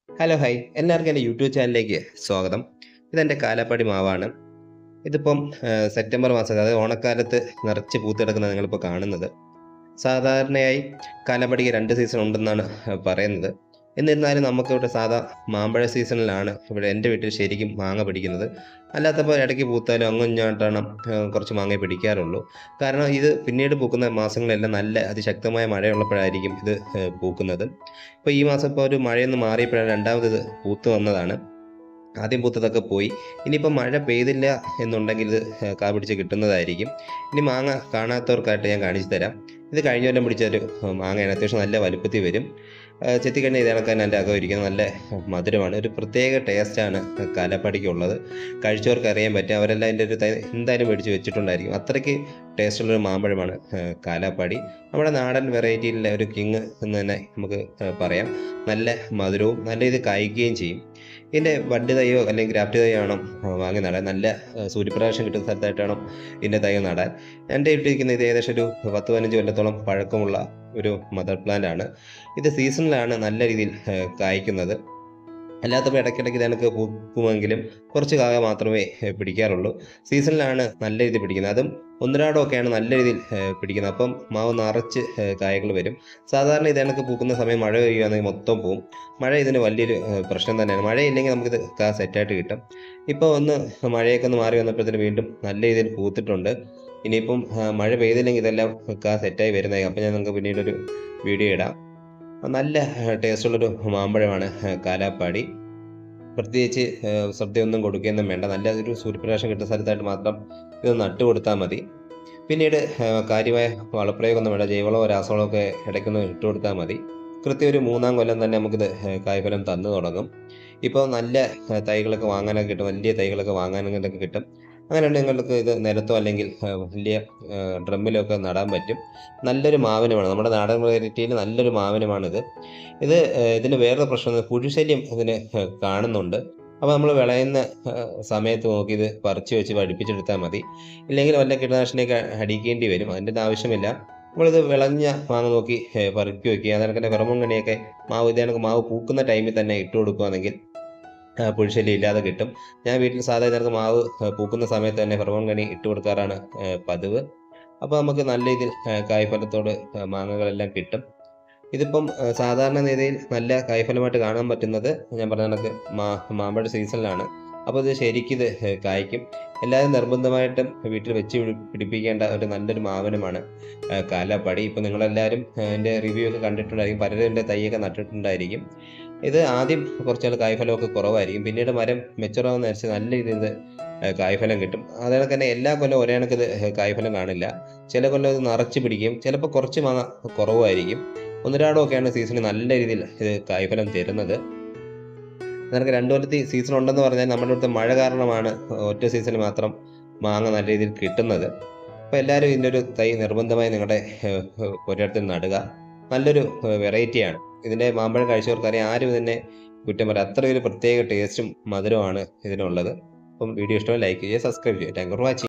Hello hi എല്ലാവർക്കും എൻ്റെ YouTube ചാനലിലേക്ക് സ്വാഗതം. ഇതെൻ്റെ കാലാപ്പാടി മാവാണ്. ഇതിപ്പം സെപ്റ്റംബർ മാസം, അതായത് ഓണക്കാലത്ത് നിറച്ച് പൂത്തെടുക്കുന്നത് നിങ്ങളിപ്പോൾ കാണുന്നത്. സാധാരണയായി കാലാപ്പാടിക്ക് 2 സീസൺ ഉണ്ടെന്നാണ് പറയുന്നത്. എന്നിരുന്നാലും നമുക്കിവിടെ സാധാ മാമ്പഴ സീസണിലാണ് ഇവിടെ എൻ്റെ വീട്ടിൽ ശരിക്കും മാങ്ങ പിടിക്കുന്നത്. അല്ലാത്തപ്പോൾ ഇടയ്ക്ക് പൂത്താലും അങ്ങോട്ടാണ് കുറച്ച് മാങ്ങ പിടിക്കാറുള്ളൂ. കാരണം ഇത് പിന്നീട് പൂക്കുന്ന മാസങ്ങളെല്ലാം നല്ല അതിശക്തമായ മഴയുള്ളപ്പോഴായിരിക്കും ഇത് പൂക്കുന്നത്. ഇപ്പോൾ ഈ മാസം ഇപ്പോൾ ഒരു മഴയൊന്ന് മാറിയപ്പോഴാണ് രണ്ടാമത് ഇത് പൂത്ത് വന്നതാണ്. ആദ്യം പൂത്തതൊക്കെ പോയി. ഇനിയിപ്പോൾ മഴ പെയ്തില്ല എന്നുണ്ടെങ്കിൽ ഇത് കാ പിടിച്ച് കിട്ടുന്നതായിരിക്കും. ഇനി മാങ്ങ കാണാത്തവർക്കായിട്ട് ഞാൻ കാണിച്ചു തരാം. ഇത് കഴിഞ്ഞ കൊല്ലം പിടിച്ചൊരു മാങ്ങയാണ്. അത്യാവശ്യം നല്ല വലുപ്പത്തിൽ വരും. ചെത്തിക്കഴിഞ്ഞാൽ ഇത് കണക്കാൻ എൻ്റെ അകം ഇരിക്കുന്നത് നല്ല മധുരമാണ്. ഒരു പ്രത്യേക ടേസ്റ്റാണ് കാലാപ്പാടിക്കുള്ളത്. കഴിച്ചവർക്ക് അറിയാൻ പറ്റും. അവരെല്ലാം അതിൻ്റെ ഒരു എന്തായാലും മേടിച്ച് വെച്ചിട്ടുണ്ടായിരിക്കും. അത്രയ്ക്ക് ടേസ്റ്റുള്ളൊരു മാമ്പഴമാണ് കാലാപ്പാടി. നമ്മുടെ നാടൻ വെറൈറ്റിയിലെ ഒരു കിങ് എന്ന് തന്നെ നമുക്ക് പറയാം. നല്ല മധുരവും നല്ല ഇത് കായ്ക്കുകയും ചെയ്യും. ഇതിൻ്റെ ബഡ് തൈയോ അല്ലെങ്കിൽ ഗ്രാഫ്റ്റ് തൈയോ വേണം വാങ്ങി നടാൻ. നല്ല സൂര്യപ്രകാശം കിട്ടുന്ന സ്ഥലത്തായിട്ട് വേണം ഇതിൻ്റെ തൈ നടാൻ. എൻ്റെ ഇട്ടിരിക്കുന്ന ഇത് ഏകദേശം ഒരു 10-15 കൊല്ലത്തോളം പഴക്കമുള്ള ഒരു മദർ പ്ലാന്റ് ആണ്. ഇത് സീസണിലാണ് നല്ല രീതിയിൽ കായ്ക്കുന്നത്. അല്ലാത്തപ്പോൾ ഇടയ്ക്കിടയ്ക്ക് ഇതെനിക്ക് പൂക്കുമെങ്കിലും കുറച്ച് കായ മാത്രമേ പിടിക്കാറുള്ളൂ. സീസണിലാണ് നല്ല രീതിയിൽ പിടിക്കുന്നത്. അതും ഒന്നരാടമൊക്കെയാണ് നല്ല രീതിയിൽ പിടിക്കുന്നത്. അപ്പം മാവ് നിറച്ച് കായകൾ വരും. സാധാരണ ഇതെനിക്ക് പൂക്കുന്ന സമയം മഴ പെയ്യുകയാണെങ്കിൽ മൊത്തം പോവും. മഴ ഇതിന് വലിയൊരു പ്രശ്നം തന്നെയാണ്. മഴയില്ലെങ്കിൽ നമുക്കിത് സെറ്റായിട്ട് കിട്ടും. ഇപ്പോൾ മഴയൊക്കെ ഒന്ന് മാറി വന്നപ്പോഴത്തേന് വീണ്ടും നല്ല രീതിയിൽ പൂത്തിട്ടുണ്ട്. ഇനിയിപ്പം മഴ പെയ്തില്ലെങ്കിൽ ഇതെല്ലാം സെറ്റായി വരുന്നതായി. അപ്പോൾ ഞാൻ നിങ്ങൾക്ക് പിന്നീടൊരു വീഡിയോ ഇടാം. നല്ല ടേസ്റ്റുള്ളൊരു മാമ്പഴമാണ് കാലാപ്പാടി. പ്രത്യേകിച്ച് ശ്രദ്ധയൊന്നും കൊടുക്കുകയൊന്നും വേണ്ട. നല്ല ഒരു സൂര്യപ്രകാശം കിട്ടുന്ന സ്ഥലത്തായിട്ട് മാത്രം ഇത് നട്ടു കൊടുത്താൽ മതി. പിന്നീട് കാര്യമായ വളപ്രയോഗമൊന്നും വേണ്ട. ജൈവളമോ രാസവളമൊക്കെ ഇടയ്ക്കൊന്ന് ഇട്ട് കൊടുത്താൽ മതി. കൃത്യം ഒരു 3-ാം കൊല്ലം തന്നെ നമുക്കിത് കായ്ഫലം തന്നു തുടങ്ങും. ഇപ്പോൾ നല്ല തൈകളൊക്കെ വാങ്ങാനൊക്കെ കിട്ടും. വലിയ തൈകളൊക്കെ വാങ്ങാനൊക്കെ കിട്ടും. അങ്ങനെയുണ്ടെങ്കിൽ നിങ്ങൾക്ക് ഇത് നിലത്തോ അല്ലെങ്കിൽ വലിയ ഡ്രമ്മിലൊക്കെ നടാൻ പറ്റും. നല്ലൊരു മാവിനമാണ്. നമ്മുടെ നാടൻ വെറൈറ്റിയിൽ നല്ലൊരു മാവിനമാണിത്. ഇതിന് വേറൊരു പ്രശ്നം, പുഴുശല്യം ഇതിന് കാണുന്നുണ്ട്. അപ്പോൾ നമ്മൾ വിളയുന്ന സമയത്ത് നോക്കി ഇത് പറിച്ച് വെച്ച് പഠിപ്പിച്ചെടുത്താൽ മതി. ഇല്ലെങ്കിൽ വല്ല കീടനാശിനിയൊക്കെ അടിക്കേണ്ടി വരും. അതിൻ്റെ ആവശ്യമില്ല. നമ്മളിത് വിളഞ്ഞ മാങ്ങ നോക്കി പറിക്കി വയ്ക്കുക. അതിനൊക്കെ ഫെറമോൺ കണിയൊക്കെ മാവ് പൂക്കുന്ന ടൈമിൽ തന്നെ ഇട്ട് കൊടുക്കുകയാണെങ്കിൽ പുഴുശല്യം ഇല്ലാതെ കിട്ടും. ഞാൻ വീട്ടിൽ സാധാരണ മാവ് പൂക്കുന്ന സമയത്ത് തന്നെ ഫെറമോൺ കണി ഇട്ട് കൊടുക്കാറാണ് പതിവ്. അപ്പോൾ നമുക്ക് നല്ല രീതിയിൽ കായ്ഫലത്തോട് മാങ്ങകളെല്ലാം കിട്ടും. ഇതിപ്പം സാധാരണ രീതിയിൽ നല്ല കായ്ഫലമായിട്ട് കാണാൻ പറ്റുന്നത് ഞാൻ പറഞ്ഞ കണക്ക് മാമ്പഴ സീസണിലാണ്. അപ്പോൾ ഇത് ശരിക്കും കായ്ക്കും. എല്ലാവരും നിർബന്ധമായിട്ടും വീട്ടിൽ വെച്ച് പിടിപ്പിക്കേണ്ട ഒരു നല്ലൊരു മാവനമാണ് കാലാപ്പാടി. ഇപ്പോൾ നിങ്ങളെല്ലാവരും എൻ്റെ റിവ്യൂ ഒക്കെ കണ്ടിട്ടുണ്ടായിരിക്കും. പലരും എൻ്റെ തൈയൊക്കെ നട്ടിട്ടുണ്ടായിരിക്കും. ഇത് ആദ്യം കുറച്ചാൾ കായ്ഫലമൊക്കെ കുറവായിരിക്കും. പിന്നീട് മരം മെച്ചുറാവുന്ന അനുസരിച്ച് നല്ല രീതിയിൽ കായ്ഫലം കിട്ടും. അതുപോലെ തന്നെ എല്ലാ കൊല്ലം ഒരേ കണക്ക് ഇത് കായ്ഫലം കാണില്ല. ചില കൊല്ലം ഇത് നിറച്ച് പിടിക്കും. ചിലപ്പോൾ കുറച്ച് മാങ്ങ കുറവായിരിക്കും. ഒന്നരാടമൊക്കെയാണ് സീസണിൽ നല്ല രീതിയിൽ ഇത് കായ്ഫലം തരുന്നത്. നിനക്ക് 2 കൊല്ലത്തിൽ സീസൺ ഉണ്ടെന്ന് പറഞ്ഞാൽ നമ്മുടെ ഇവിടുത്തെ മഴ കാരണമാണ് ഒറ്റ സീസണിൽ മാത്രം മാങ്ങ നല്ല രീതിയിൽ കിട്ടുന്നത്. അപ്പോൾ എല്ലാവരും ഇതിൻ്റെ ഒരു തൈ നിർബന്ധമായി നിങ്ങളുടെ ഒരിടത്തിൽ നടുക. നല്ലൊരു വെറൈറ്റിയാണ്. ഇതിൻ്റെ മാമ്പഴം കഴിച്ചവർക്കറിയാം. ആരും ഇതിനെ കുറ്റം പറയാം. അത്രയൊരു പ്രത്യേക ടേസ്റ്റും മധുരമാണ് ഇതിനുള്ളത്. അപ്പം വീഡിയോ ഇഷ്ടമായി ലൈക്ക് ചെയ്യുക, സബ്സ്ക്രൈബ് ചെയ്യുക. Thank you for watching.